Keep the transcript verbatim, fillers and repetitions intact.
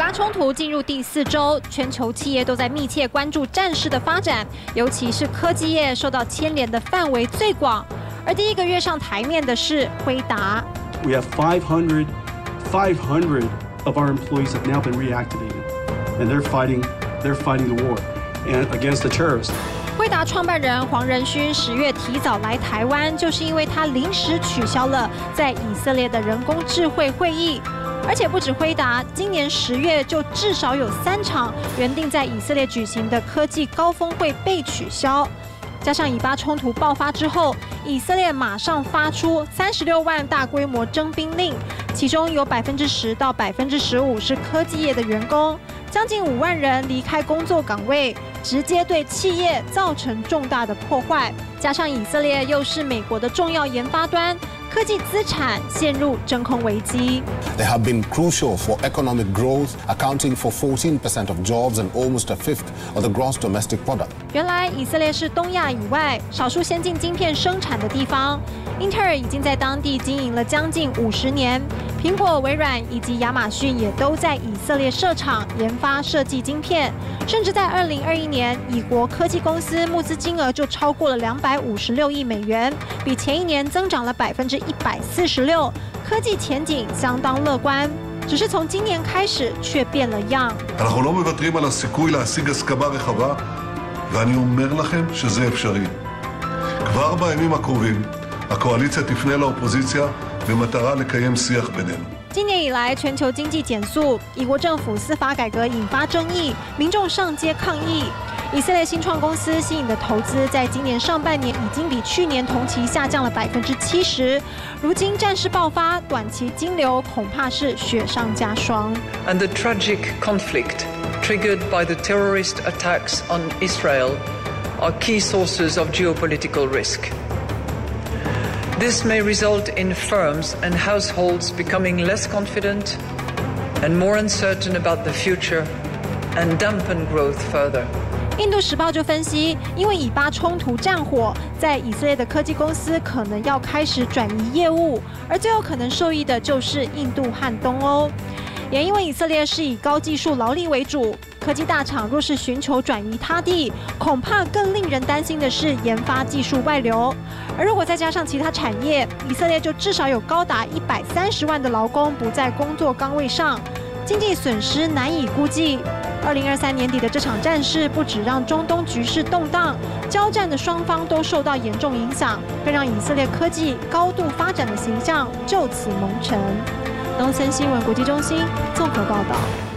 巴冲突进入第四周，全球企业都在密切关注战事的发展，尤其是科技业受到牵连的范围最广。而第一个跃上台面的是辉达。 We have five hundred, five hundred of our employees have now been reactivated, and they're fighting, they're fighting the war, and against the terrorists. 辉达创办人黄仁勋十月提早来台湾，就是因为他临时取消了在以色列的人工智慧会议。而且不止辉达，今年十月就至少有三场原定在以色列举行的科技高峰会被取消。加上以巴冲突爆发之后，以色列马上发出三十六万大规模征兵令，其中有百分之十到百分之十五是科技业的员工，将近五万人离开工作岗位，直接对企业造成重大的破坏。加上以色列又是美国的重要研发端，科技资产陷入真空危机。 They have been crucial for economic growth, accounting for fourteen percent of jobs and almost a fifth of the gross domestic product. 原来以色列是东亚以外少数先进晶片生产的地方，英特尔已经在当地经营了将近五十年。苹果、微软以及亚马逊也都在以色列设厂研发设计晶片，甚至在二零二一年，以国科技公司募资金额就超过了两百五十六亿美元，比前一年增长了百分之一百四十六，科技前景相当乐观。只是从今年开始却变了样。 אנחנו לא מוותרים על הסיכוי להשיג הסכמה רחבה, ואני אומר לכם שזה אפשרי. כבר בימים הקרובים, הקואליציה תפנה לאופוזיציה במטרה לקיים שיח בינינו. 今年以来，全球经济减速，以国政府司法改革引发争议，民众上街抗议。以色列新创公司吸引的投资，在今年上半年已经比去年同期下降了百分之七十。如今战事爆发，短期金流恐怕是雪上加霜。 And the tragic conflict triggered by the terrorist attacks on Israel are key sources of geopolitical risk. This may result in firms and households becoming less confident and more uncertain about the future and dampen growth further. 印度时报就分析，因为以巴冲突战火，在以色列的科技公司可能要开始转移业务，而最有可能受益的就是印度和东欧。也因为以色列是以高技术劳力为主，科技大厂若是寻求转移他地，恐怕更令人担心的是研发技术外流。而如果再加上其他产业，以色列就至少有高达一百三十万的劳工不在工作岗位上，经济损失难以估计。二零二三年底的这场战事，不只让中东局势动荡，交战的双方都受到严重影响，更让以色列科技高度发展的形象就此蒙尘。东森新闻国际中心综合报道。